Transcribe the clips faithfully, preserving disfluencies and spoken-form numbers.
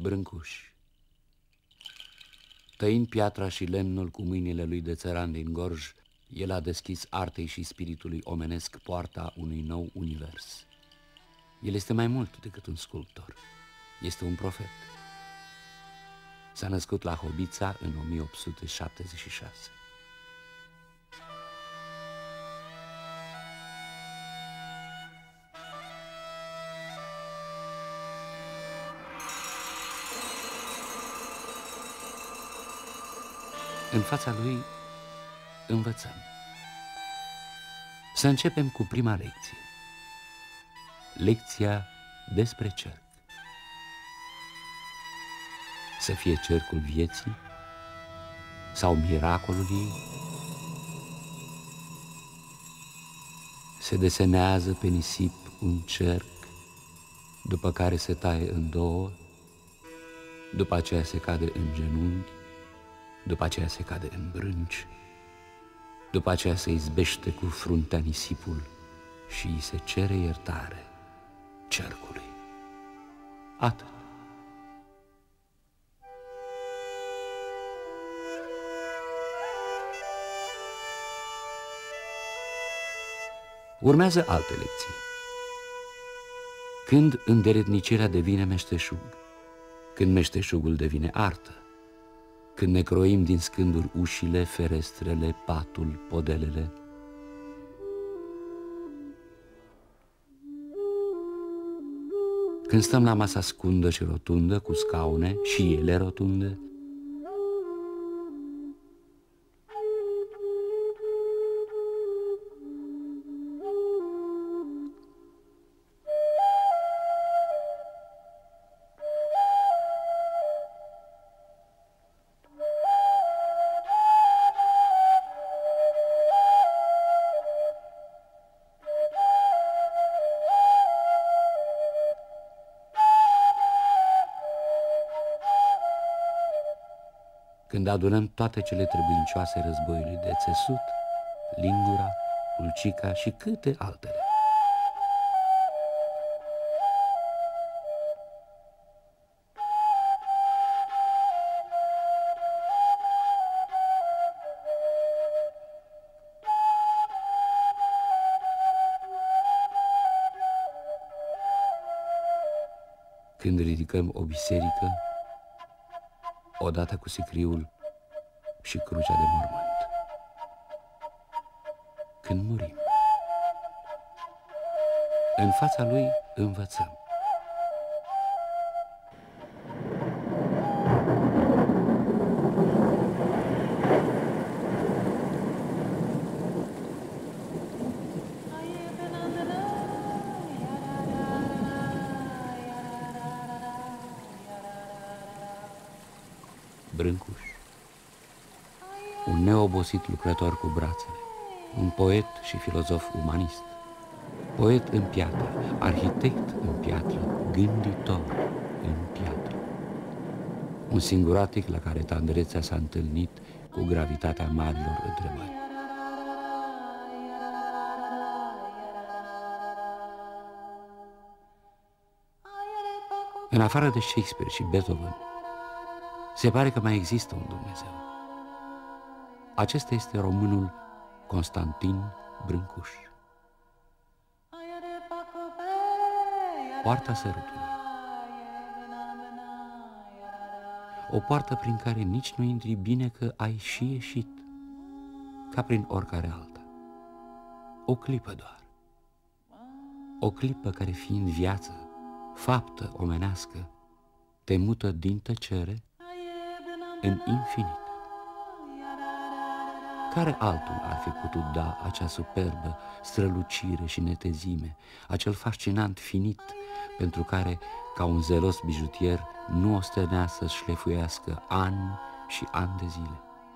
Brâncuș, tăind piatra și lemnul cu mâinile lui de țăran din Gorj, el a deschis artei și spiritului omenesc poarta unui nou univers. El este mai mult decât un sculptor, este un profet. S-a născut la Hobița în o mie opt sute șaptezeci și șase. În fața lui învățăm. Să începem cu prima lecție. Lecția despre cerc. Să fie cercul vieții sau miracolul ei. Se desenează pe nisip un cerc, după care se taie în două, după aceea se cade în genunchi, după aceea se cade în brânci, după aceea se izbește cu fruntea nisipul și îi se cere iertare cercului. Atât. Urmează alte lecții. Când îndeletnicirea devine meșteșug, când meșteșugul devine artă, când ne croim din scânduri ușile, ferestrele, patul, podelele. Când stăm la masa scundă și rotundă, cu scaune și ele rotunde. Când adunăm toate cele trebuincioase războiului de țesut, lingura, ulcica și câte altele. Când ridicăm o biserică, odată cu sicriul și crucea de mormânt. Când murim, în fața lui învățăm. Brâncuș, un neobosit lucrător cu brațele, un poet și filozof umanist, poet în piatră, arhitect în piatră, gânditor în piatră. Un singuratic la care tandrețea s-a întâlnit cu gravitatea marilor întrebări. În afară de Shakespeare și Beethoven, se pare că mai există un Dumnezeu. Acesta este românul Constantin Brâncuș. Poarta sărutului. O poartă prin care nici nu intri bine că ai și ieșit, ca prin oricare alta. O clipă doar. O clipă care, fiind viață, faptă omenească, te mută din tăcere în infinit. Care altul ar fi putut da acea superbă strălucire și netezime, acel fascinant finit pentru care, ca un zelos bijutier, nu ostenea să-și șlefuiască ani și ani de zile?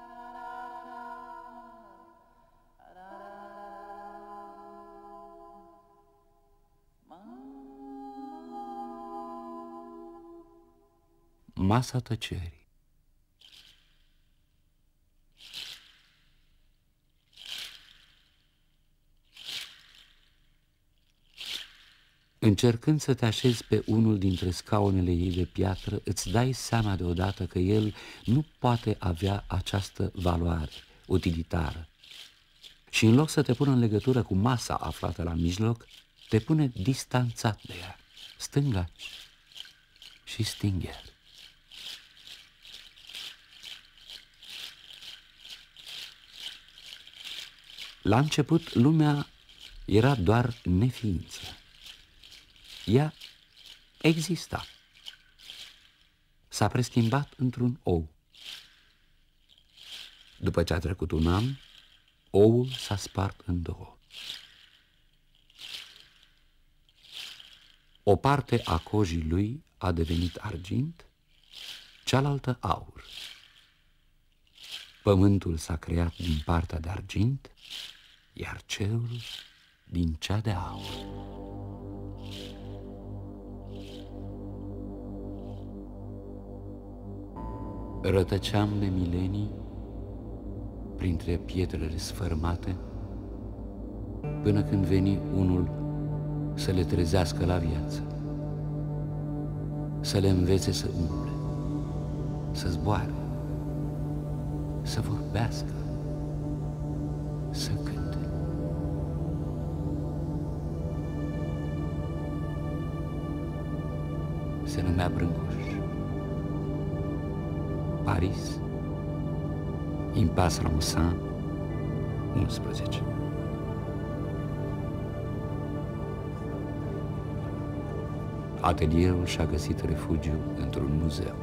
Masa tăcerii. Încercând să te așezi pe unul dintre scaunele ei de piatră, îți dai seama deodată că el nu poate avea această valoare utilitară. Și în loc să te pună în legătură cu masa aflată la mijloc, te pune distanțat de ea, stângaci și stingher. La început, lumea era doar neființă. Ea exista. S-a preschimbat într-un ou. După ce a trecut un an, oul s-a spart în două. O parte a cojii lui a devenit argint, cealaltă aur. Pământul s-a creat din partea de argint, iar cerul din cea de aur. Rătăceam de milenii printre pietrele sfărmate, până când veni unul să le trezească la viață, să le învețe să umble, să zboare, să vorbească, să cânte. Se numea Brâncuș. Paris, Impasse Ramossin, unsprezece. Atelierul și-a găsit refugiu într-un muzeu.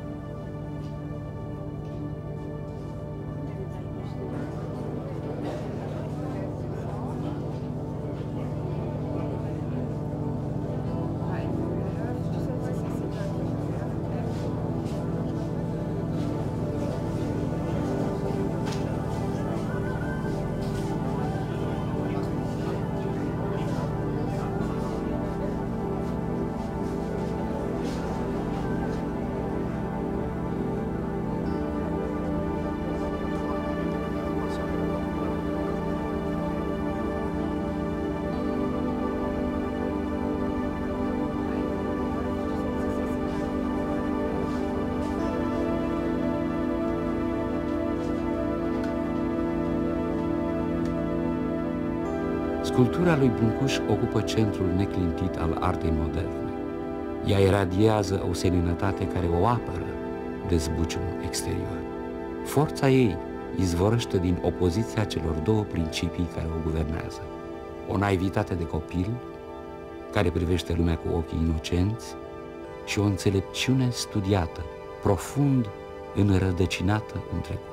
Sculptura lui Brâncuș ocupă centrul neclintit al artei moderne. Ea iradiază o seninătate care o apără de zbuciumul exterior. Forța ei izvorăște din opoziția celor două principii care o guvernează. O naivitate de copil, care privește lumea cu ochii inocenți, și o înțelepciune studiată, profund înrădăcinată în trecut.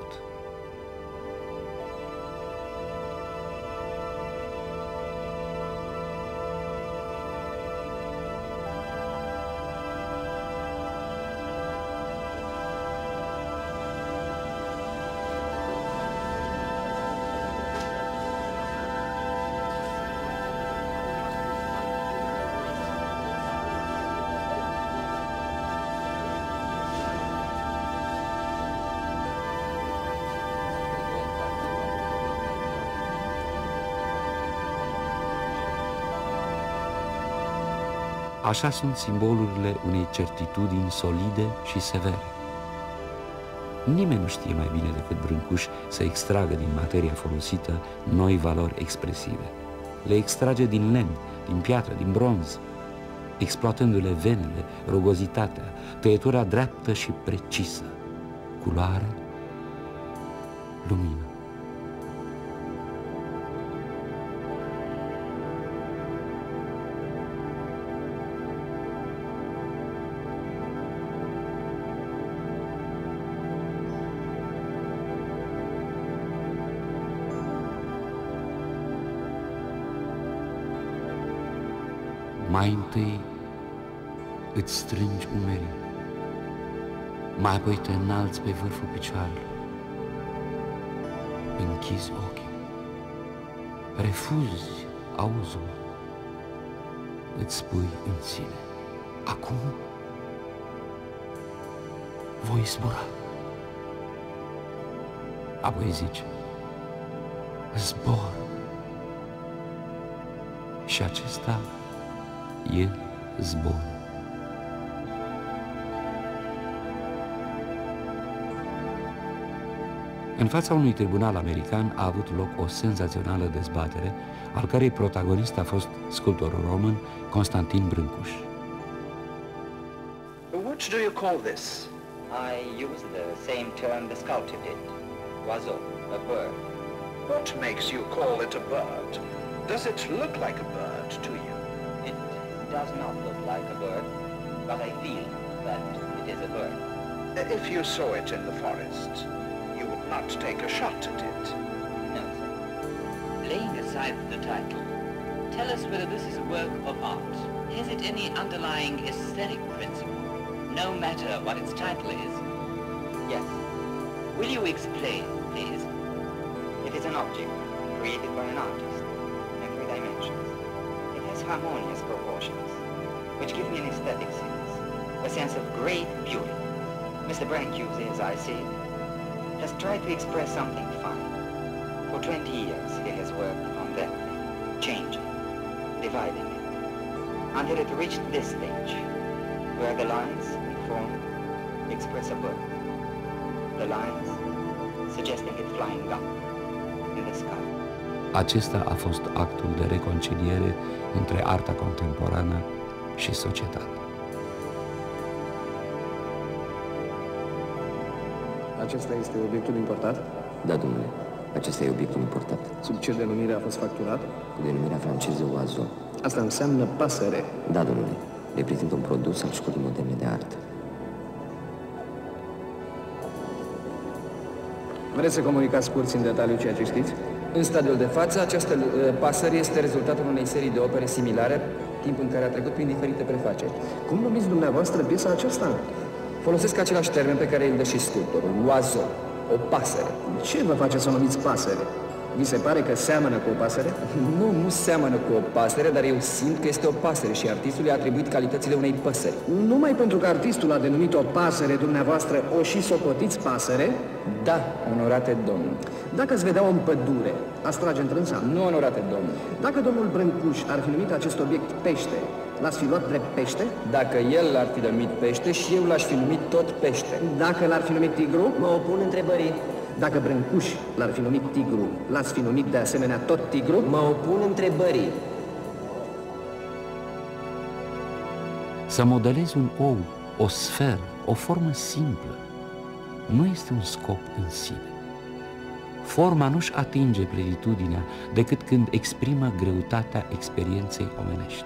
Așa sunt simbolurile unei certitudini solide și severe. Nimeni nu știe mai bine decât Brâncuș să extragă din materia folosită noi valori expresive. Le extrage din lemn, din piatră, din bronz, exploatându-le venele, rugozitatea, tăietura dreaptă și precisă, culoare, lumină. Mai întâi îți strângi umerii, mai apoi te înalți pe vârful picioarelor, închizi ochii, refuzi auzul, îți spui în sine: acum voi zbura. Apoi zici: zbor. Și acesta e zbor. În fața unui tribunal american a avut loc o senzațională dezbatere, al cărei protagonist a fost sculptorul român Constantin Brâncuș. What do you call this? I use the same term the sculptor did. Oiseau, a bird. What makes you call it a bird? Does it look like a bird to you? It does not look like a bird, but I feel that it is a bird. If you saw it in the forest, you would not take a shot at it. No, sir. Laying aside the title, tell us whether this is a work of art. Has it any underlying aesthetic principle, no matter what its title is? Yes. Will you explain, please? It is an object created by an artist in three dimensions. It has harmonious proportions, which give me an aesthetic sense, a sense of great beauty. Mister Brancusi, as I see it, has tried to express something fine. For twenty years he has worked on that thing, changing, dividing it, until it reached this stage, where the lines in form express a bird. The lines suggesting it flying up in the sky. Acesta a fost actul de reconciliere între arta contemporană și societate. Acesta este obiectul importat? Da, domnule. Acesta e obiectul importat. Sub ce denumire a fost facturat? Cu denumirea franceză Oiseau. Asta înseamnă pasăre. Da, domnule. Reprezintă un produs al școlii moderne de artă. Vreți să comunicați curții în detaliu ceea ce știți? În stadiul de față, această uh, pasăre este rezultatul unei serii de opere similare, timp în care a trecut prin diferite prefaceri. Cum numiți dumneavoastră piesa aceasta? Folosesc același termen pe care îl dă și sculptorul, oiseau, o pasăre. Ce vă face să o numiți pasăre? Vi se pare că seamănă cu o pasăre? Nu, nu seamănă cu o pasăre, dar eu simt că este o pasăre și artistul i-a atribuit calitățile unei păsări. Numai pentru că artistul a denumit o pasăre, dumneavoastră o și socotiți pasăre? Da, onorate domn. Dacă îți vedea-o în pădure, ați trage într-un samt? Nu, onorate domn. Dacă domnul Brâncuș ar fi numit acest obiect pește, l-ați fi luat drept pește? Dacă el l-ar fi numit pește și eu l-aș fi numit tot pește. Dacă l-ar fi numit tigru? Mă opun întrebării. Dacă Brâncuș l-ar fi numit tigru, l-ați fi numit de asemenea tot tigru? Mă opun întrebării. Să modelezi un ou, o sferă, o formă simplă, nu este un scop în sine. Forma nu-și atinge plenitudinea decât când exprimă greutatea experienței omenești.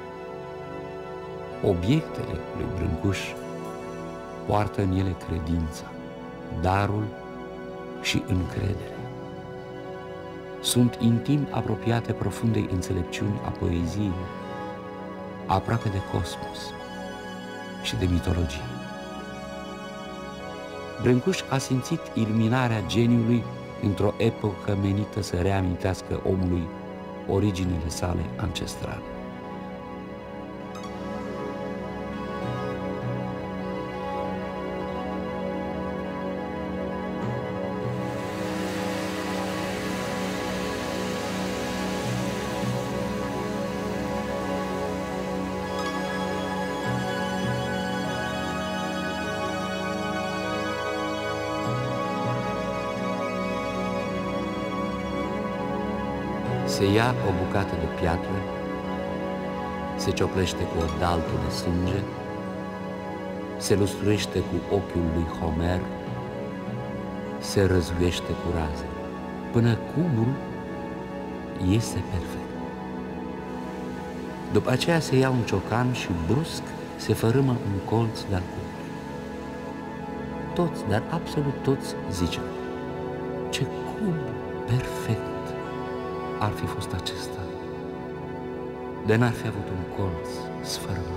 Obiectele lui Brâncuș poartă în ele credința, darul și încrederea. Sunt intim apropiate profundei înțelepciuni a poeziei, aproape de cosmos și de mitologie. Brâncuș a simțit iluminarea geniului într-o epocă menită să reamintească omului originile sale ancestrale. Se ia o bucată de piatră, se cioplește cu o daltă de sânge, se lustruiește cu ochiul lui Homer, se răzuiește cu raze, până cubul iese perfect. După aceea se ia un ciocan și brusc se fărâmă un colț de-al cubului. Toți, dar absolut toți, zicem: ce cub perfect ar fi fost acesta, de n-ar fi avut un colț sfărâmat.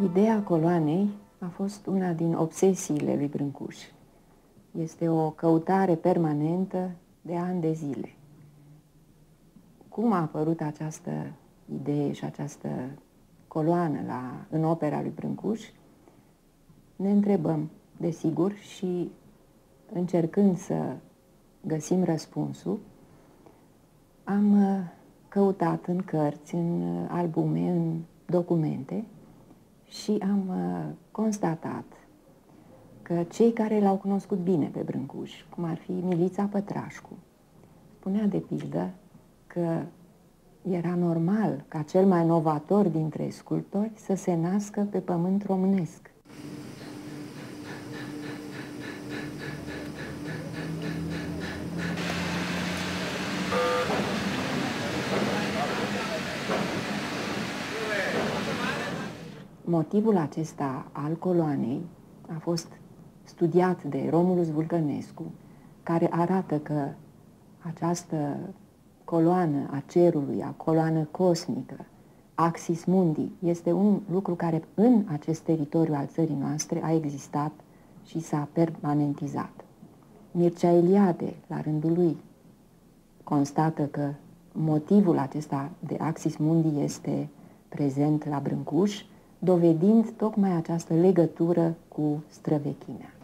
Ideea coloanei a fost una din obsesiile lui Brâncuș. Este o căutare permanentă de ani de zile. Cum a apărut această idee și această coloană la, în opera lui Brâncuș, ne întrebăm, desigur, și încercând să găsim răspunsul, am căutat în cărți, în albume, în documente și am constatat că cei care l-au cunoscut bine pe Brâncuș, cum ar fi Milița Pătrașcu, spunea de pildă că era normal ca cel mai novator dintre sculptori să se nască pe pământ românesc. Motivul acesta al coloanei a fost studiat de Romulus Vulcănescu, care arată că această coloană a cerului, a coloană cosmică, axis mundi, este un lucru care în acest teritoriu al țării noastre a existat și s-a permanentizat. Mircea Eliade, la rândul lui, constată că motivul acesta de axis mundi este prezent la Brâncuș, dovedind tocmai această legătură cu străvechimea.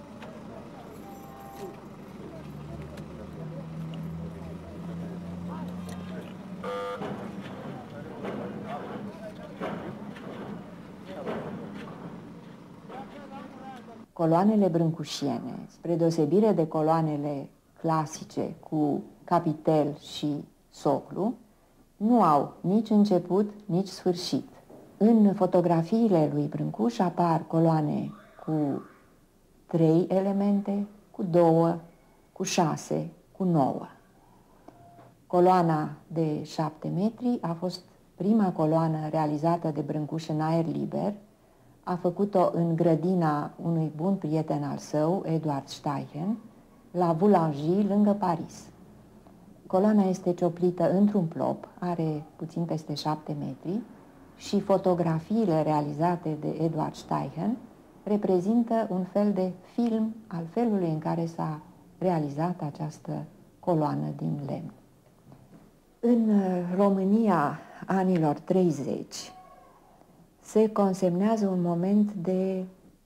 Coloanele brâncușiene, spre deosebire de coloanele clasice cu capitel și soclu, nu au nici început, nici sfârșit. În fotografiile lui Brâncuș apar coloane cu trei elemente, cu două, cu șase, cu nouă. Coloana de șapte metri a fost prima coloană realizată de Brâncuș în aer liber. A făcut-o în grădina unui bun prieten al său, Eduard Steichen, la Boulanger, lângă Paris. Coloana este cioplită într-un plop, are puțin peste șapte metri, și fotografiile realizate de Eduard Steichen reprezintă un fel de film al felului în care s-a realizat această coloană din lemn. În România anilor treizeci se consemnează un moment de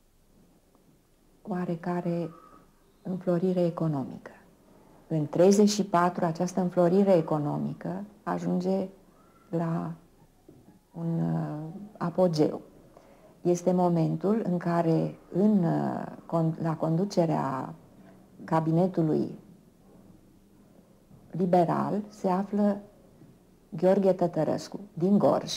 oarecare înflorire economică. În treizeci și patru această înflorire economică ajunge la un uh, apogeu. Este momentul în care în, uh, con la conducerea cabinetului liberal se află Gheorghe Tătărăscu din Gorj.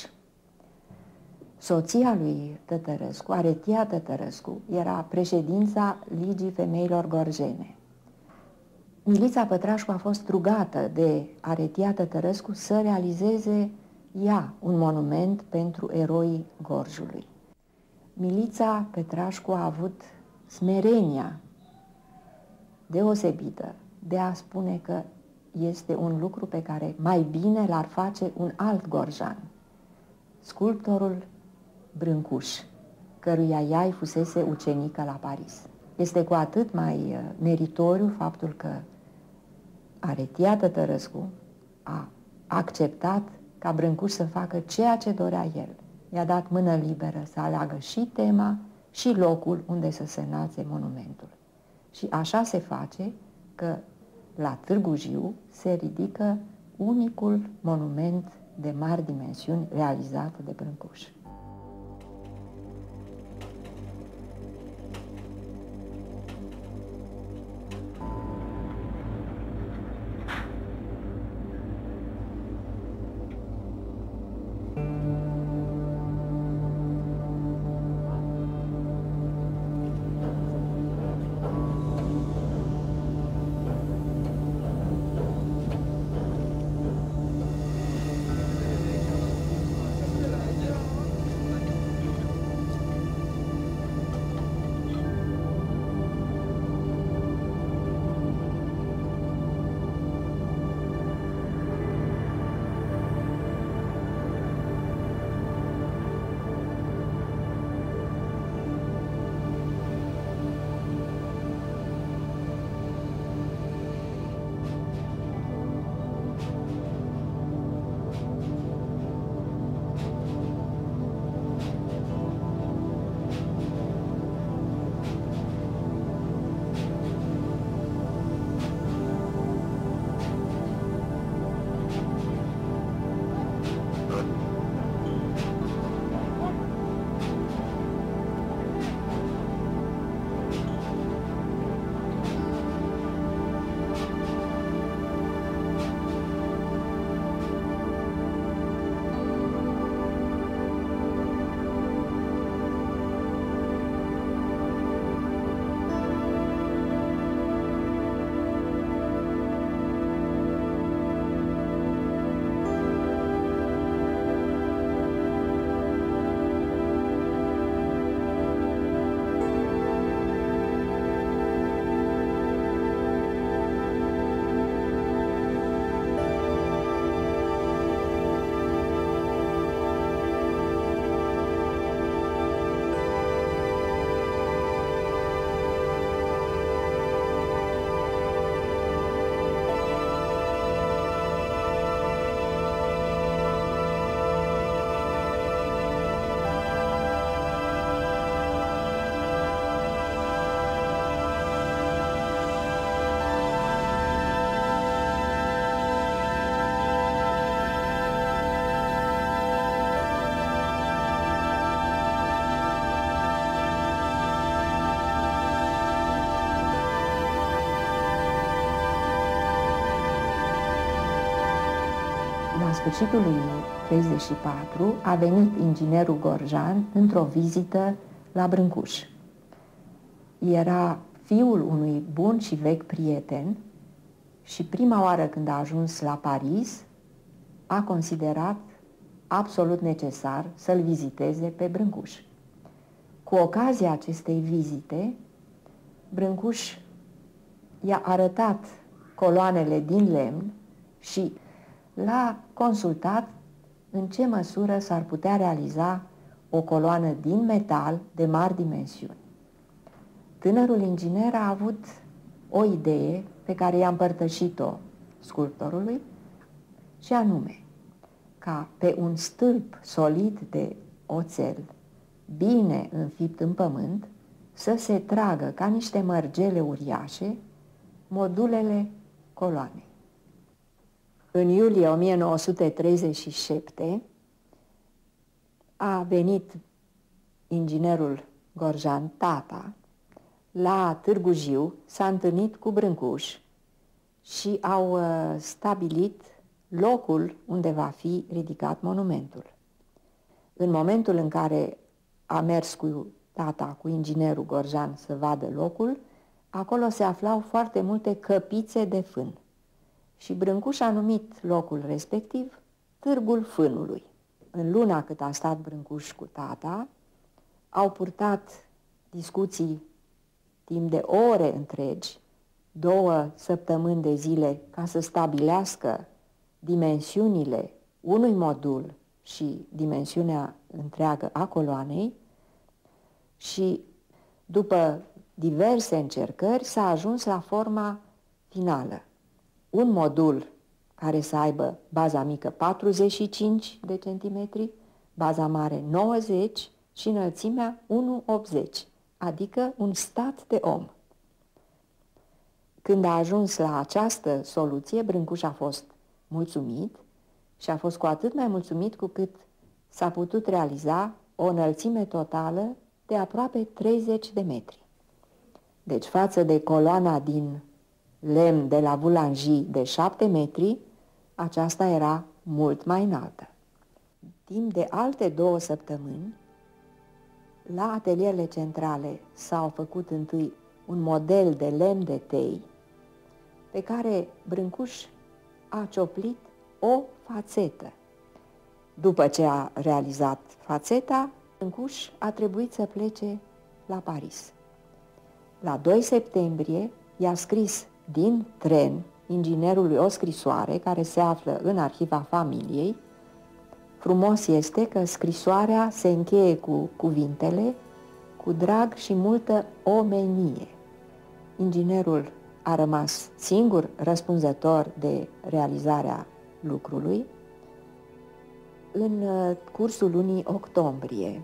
Soția lui Tătărăscu, Aretia Tătărăscu, era președința Ligii Femeilor Gorjene. Milița Pătrașcu a fost rugată de Aretia Tătărăscu să realizeze ea un monument pentru eroii Gorjului. Milița Pătrașcu a avut smerenia deosebită de a spune că este un lucru pe care mai bine l-ar face un alt gorjan, sculptorul Brâncuș, căruia ea îi fusese ucenică la Paris. Este cu atât mai meritoriu faptul că Aretia Tătărăscu a acceptat ca Brâncuș să facă ceea ce dorea el. I-a dat mână liberă să aleagă și tema și locul unde să se înalțe monumentul. Și așa se face că la Târgu Jiu se ridică unicul monument de mari dimensiuni realizat de Brâncuș. la sfârșitul lui treizeci și patru, a venit inginerul Gorjan într-o vizită la Brâncuș. Era fiul unui bun și vechi prieten și prima oară când a ajuns la Paris, a considerat absolut necesar să-l viziteze pe Brâncuș. Cu ocazia acestei vizite, Brâncuș i-a arătat coloanele din lemn și l-a consultat în ce măsură s-ar putea realiza o coloană din metal de mari dimensiuni. Tânărul inginer a avut o idee pe care i-a împărtășit-o sculptorului, și anume ca pe un stâlp solid de oțel, bine înfipt în pământ, să se tragă ca niște mărgele uriașe modulele coloanei. În iulie o mie nouă sute treizeci și șapte a venit inginerul Gorjan, tata, la Târgu Jiu, s-a întâlnit cu Brâncuș și au uh, stabilit locul unde va fi ridicat monumentul. În momentul în care a mers cu tata, cu inginerul Gorjan, să vadă locul, acolo se aflau foarte multe căpițe de fân. Și Brâncuș a numit locul respectiv Târgul Fânului. În luna cât a stat Brâncuș cu tata, au purtat discuții timp de ore întregi, două săptămâni de zile, ca să stabilească dimensiunile unui modul și dimensiunea întreagă a coloanei, și după diverse încercări s-a ajuns la forma finală. Un modul care să aibă baza mică patruzeci și cinci de centimetri, baza mare nouăzeci și înălțimea unu virgulă optzeci, adică un stat de om. Când a ajuns la această soluție, Brâncuș a fost mulțumit și a fost cu atât mai mulțumit cu cât s-a putut realiza o înălțime totală de aproape treizeci de metri. Deci față de coloana din lemn de la Boulanger de șapte metri, aceasta era mult mai înaltă. Timp de alte două săptămâni, la atelierele centrale s-au făcut întâi un model de lemn de tei, pe care Brâncuș a cioplit o fațetă. După ce a realizat fațeta, Brâncuș a trebuit să plece la Paris. La doi septembrie i-a scris din tren inginerului o scrisoare care se află în arhiva familiei. Frumos este că scrisoarea se încheie cu cuvintele "cu drag și multă omenie". Inginerul a rămas singur răspunzător de realizarea lucrului. În cursul lunii octombrie,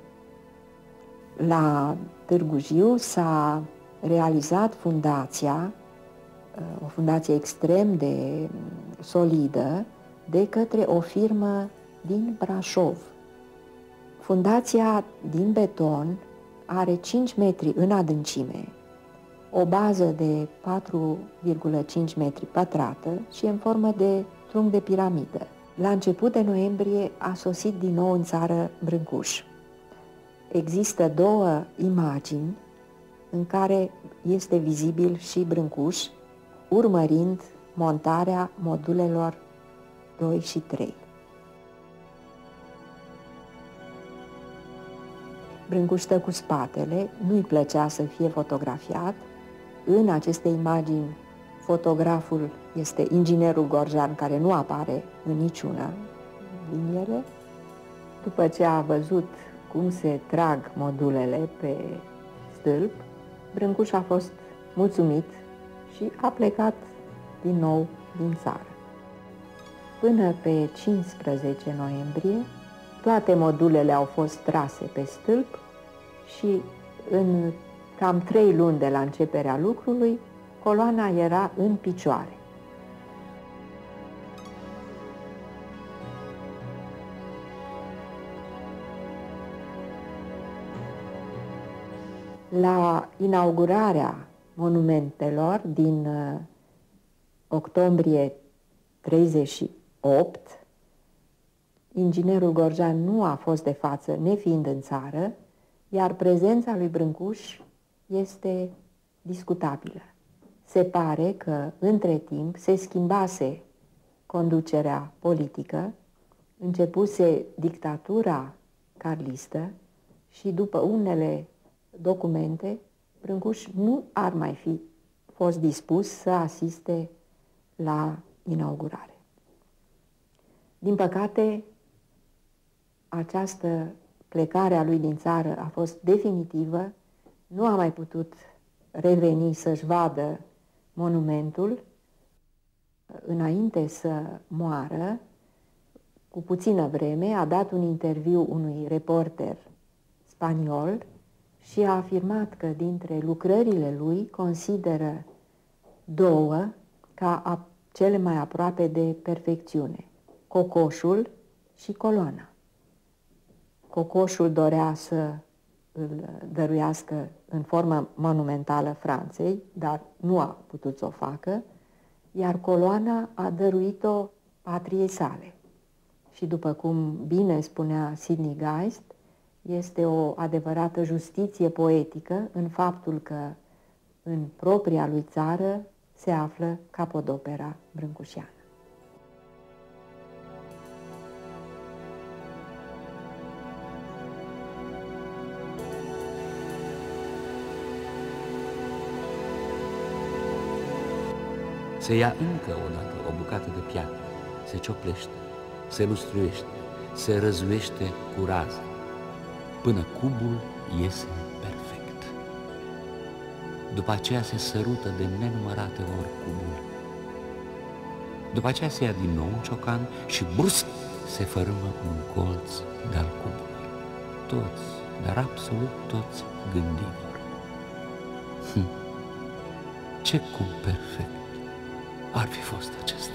la Târgu Jiu s-a realizat fundația, o fundație extrem de solidă, de către o firmă din Brașov. Fundația din beton are cinci metri în adâncime, o bază de patru virgulă cinci metri pătrată și în formă de trunchi de piramidă. La început de noiembrie a sosit din nou în țară Brâncuș. Există două imagini în care este vizibil și Brâncuș urmărind montarea modulelor doi și trei. Brâncuș stă cu spatele, nu-i plăcea să fie fotografiat. În aceste imagini, fotograful este inginerul Gorjan, care nu apare în niciuna din ele. După ce a văzut cum se trag modulele pe stâlp, Brâncuș a fost mulțumit și a plecat din nou din țară. Până pe cincisprezece noiembrie, toate modulele au fost trase pe stâlp și în cam trei luni de la începerea lucrului, coloana era în picioare. La inaugurarea monumentelor din uh, octombrie treizeci și opt, inginerul Gorjan nu a fost de față, nefiind în țară, iar prezența lui Brâncuș este discutabilă. Se pare că, între timp, se schimbase conducerea politică, începuse dictatura carlistă și, după unele documente, Brâncuș nu ar mai fi fost dispus să asiste la inaugurare. Din păcate, această plecare a lui din țară a fost definitivă, nu a mai putut reveni să-și vadă monumentul. Înainte să moară, cu puțină vreme, a dat un interviu unui reporter spaniol și a afirmat că dintre lucrările lui consideră două ca a, cele mai aproape de perfecțiune: cocoșul și coloana. Cocoșul dorea să îl dăruiască în formă monumentală Franței, dar nu a putut să o facă, iar coloana a dăruit-o patriei sale. Și după cum bine spunea Sidney Geist, este o adevărată justiție poetică în faptul că în propria lui țară se află capodopera brâncușeană. Se ia încă o dată o bucată de piatră, se cioplește, se lustruiește, se răzuiește cu rază, până cubul iese perfect. După aceea se sărută de nenumărate ori cubul. După aceea se ia din nou un ciocan și brusc se fărâmă un colț de-al cubului. Toți, dar absolut toți gândivor. Hm, ce cub perfect ar fi fost acesta!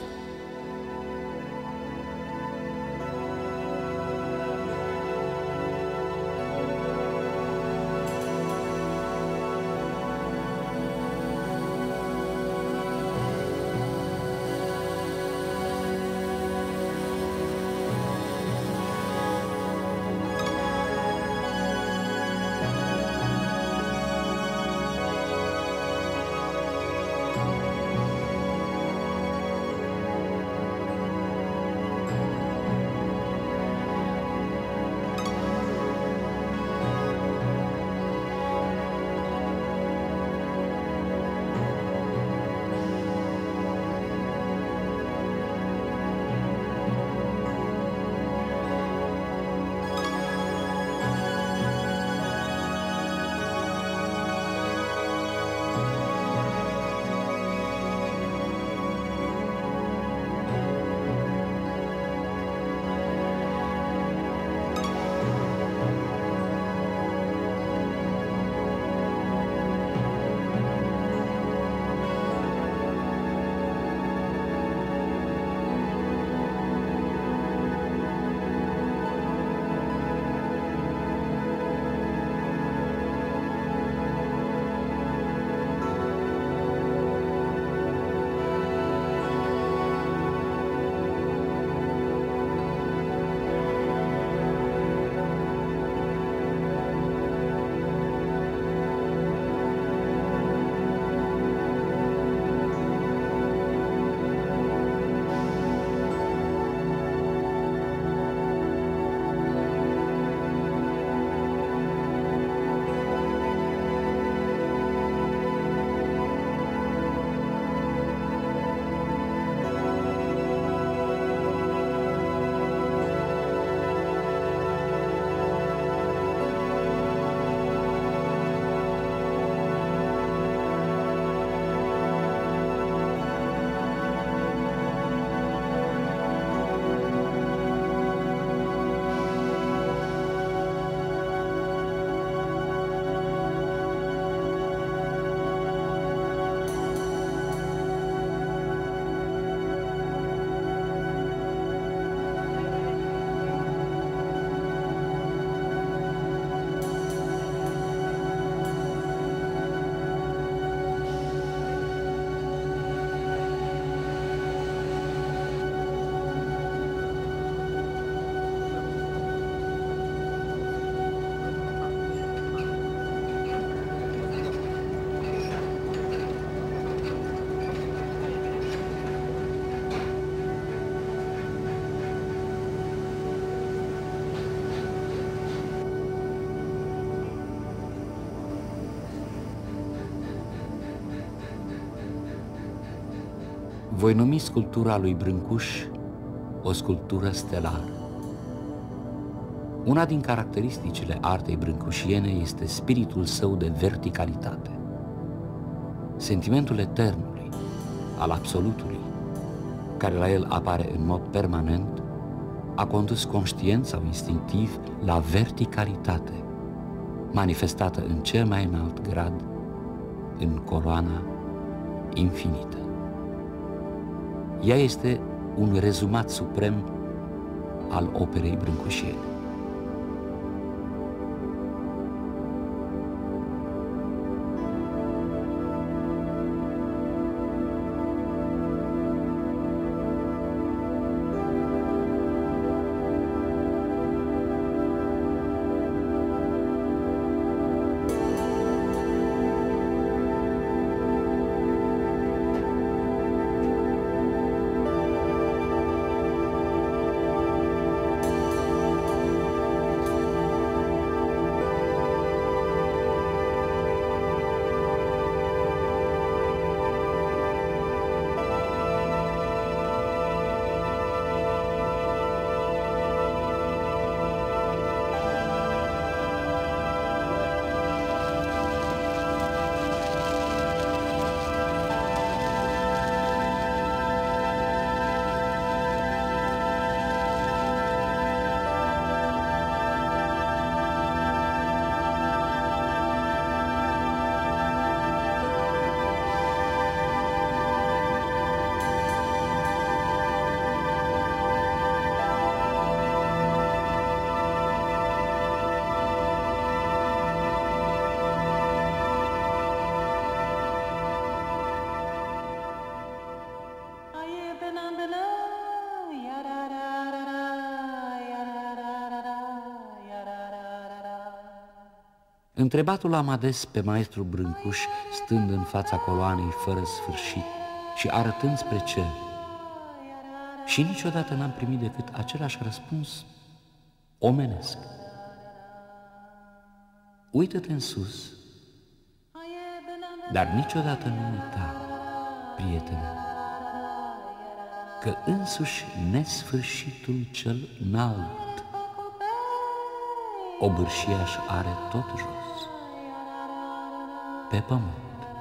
Voi numi sculptura lui Brâncuș o sculptură stelară. Una din caracteristicile artei brâncușiene este spiritul său de verticalitate. Sentimentul eternului, al absolutului, care la el apare în mod permanent, a condus conștient sau instinctiv la verticalitate, manifestată în cel mai înalt grad în coloana infinită. Ea este un rezumat suprem al operei brâncușiene. Întrebatul am ades pe maestru Brâncuș, stând în fața coloanei fără sfârșit și arătând spre cer. Și niciodată n-am primit decât același răspuns omenesc. Uită-te în sus, dar niciodată nu uita, prietene, că însuși nesfârșitul cel înalt obârșia-și are tot jos, pe pământ.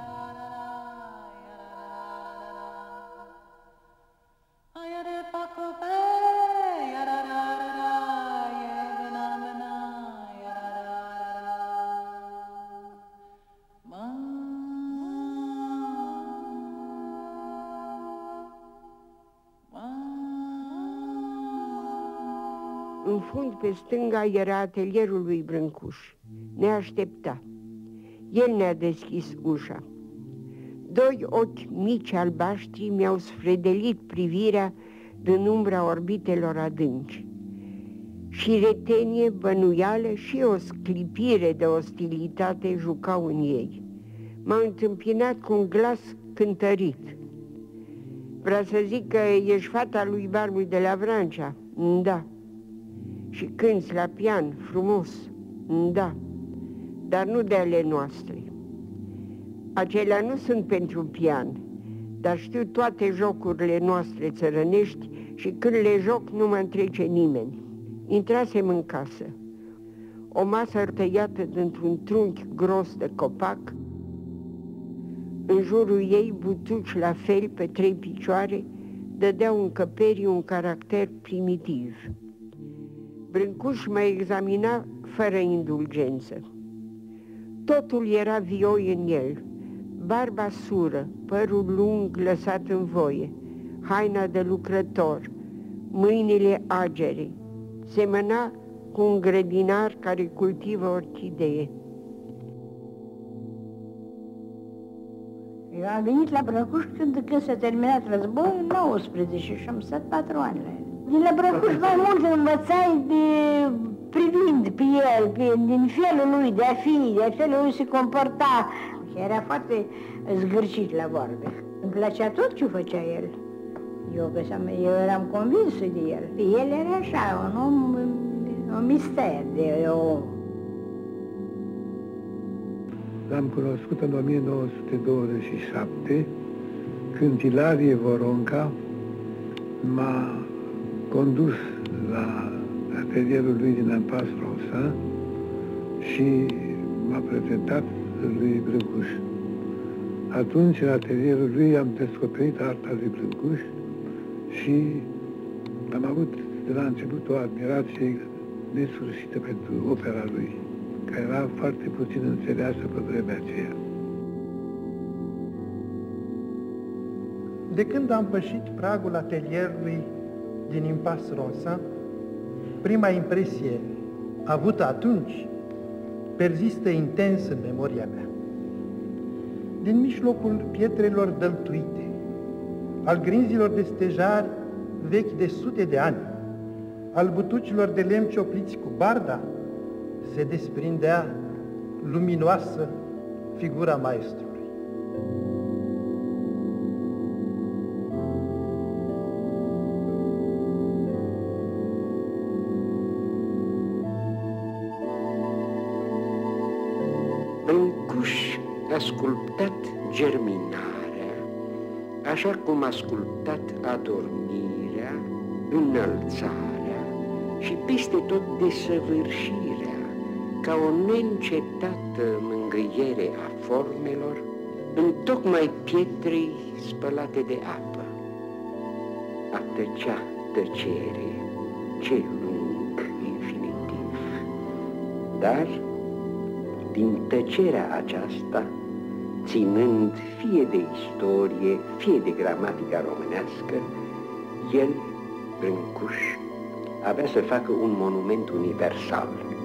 În fund, pe stânga, era atelierul lui Brâncuș. Ne aștepta. El ne-a deschis ușa. Doi ochi mici albaștri mi-au sfredelit privirea din umbra orbitelor adânci. Și retenie, bănuială și o sclipire de ostilitate jucau în ei. M-a întâmpinat cu un glas cântărit. Vrea să zic că ești fata lui Barbu de la Vrancea? Da. Și cânți la pian, frumos, da, dar nu de ale noastre. Acelea nu sunt pentru pian, dar știu toate jocurile noastre țărănești și când le joc nu mă întrece nimeni. Intrasem în casă. O masă tăiată dintr-un trunchi gros de copac, în jurul ei butuci la fel pe trei picioare dădeau încăperii un caracter primitiv. Brâncuș mă examina fără indulgență. Totul era vioi în el, barba sură, părul lung lăsat în voie, haina de lucrător, mâinile agere. Semăna cu un grădinar care cultivă orchidee. Eu am venit la Brâncuș când, când s-a terminat războiul, nouăsprezece, și am stat patru ani la el. Din la Brâncuș mai mult învățai de, privind pe el, pe, din felul lui de a fi, de felul lui se comporta. Era foarte zgârcit la vorbe. Îmi plăcea tot ce făcea el. Eu, eu eram convinsă de el. El era așa, un om, un mister de om. L-am cunoscut în o mie nouă sute douăzeci și șapte, când Ilarie Voronca m-a condus la atelierul lui din Ampas Rosa și m-a prezentat lui Brâncuș. Atunci, în atelierul lui, am descoperit arta lui Brâncuș și am avut de la început o admirație nesfârșită pentru opera lui, care era foarte puțin înțeleasă pe vremea aceea. De când am pășit pragul atelierului din Impas Rosa, prima impresie avută atunci persistă intens în memoria mea. Din mijlocul pietrelor dăltuite, al grinzilor de stejari vechi de sute de ani, al butucilor de lemn ciopliți cu barda, se desprindea luminoasă figura maestrului. Brâncuș a sculptat germinarea, așa cum a sculptat adormirea, înălțarea și peste tot desăvârșirea, ca o neîncetată mângâiere a formelor, în tocmai pietrei spălate de apă. A tăcea tăcere, ce lung infinitiv, dar din tăcerea aceasta, ținând fie de istorie, fie de gramatica românească, el, Brâncuș, avea să facă un monument universal.